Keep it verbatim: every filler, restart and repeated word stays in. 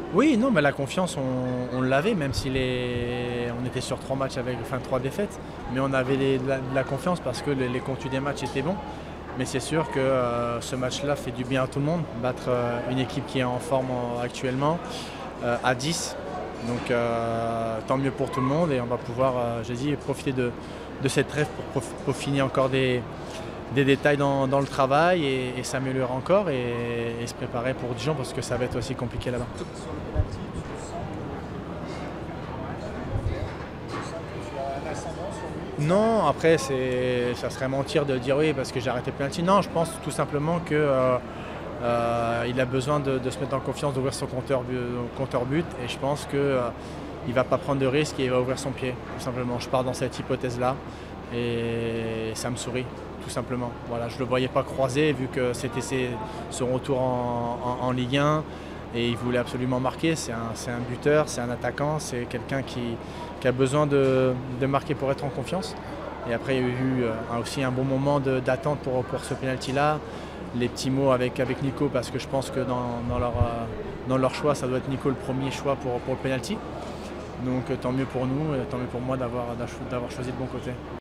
Oui, non, mais la confiance, on, on l'avait, même si les, on était sur trois matchs avec, enfin trois défaites, mais on avait les- de, la, de la confiance parce que les, les contenus des matchs étaient bons. Mais c'est sûr que euh, ce match-là fait du bien à tout le monde, battre euh, une équipe qui est en forme en- actuellement euh, à dix. Donc euh, tant mieux pour tout le monde et on va pouvoir, euh, j'ai dit, profiter de, de cette trêve pour prof- peaufiner encore des, des détails dans, dans le travail et, et s'améliorer encore et, et se préparer pour Dijon parce que ça va être aussi compliqué là-bas. Sur le penalty, tu sens que, tu sens que tu as un ascendant sur lui? Non, après, c'est, ça serait mentir de dire oui parce que j'ai arrêté le penalty. Non, je pense tout simplement que euh, euh, il a besoin de, de se mettre en confiance, d'ouvrir son compteur, bu- compteur but et je pense qu'il euh, ne va pas prendre de risques et il va ouvrir son pied, tout simplement. Je pars dans cette hypothèse-là et ça me sourit, tout simplement. Voilà, je ne le voyais pas croiser vu que c'était ses- son retour en, en- en Ligue un et il voulait absolument marquer. C'est un, c'est un buteur, c'est un attaquant, c'est quelqu'un qui, qui a besoin de, de marquer pour être en confiance. Et après, il y a eu euh, aussi un bon moment de- d'attente pour, pour ce penalty-là. Les petits mots avec, avec Nico, parce que je pense que dans, dans leur, euh, dans leur choix, ça doit être Nico le premier choix pour, pour le penalty. Donc euh, tant mieux pour nous, et tant mieux pour moi d'avoir d'avoir choisi le bon côté.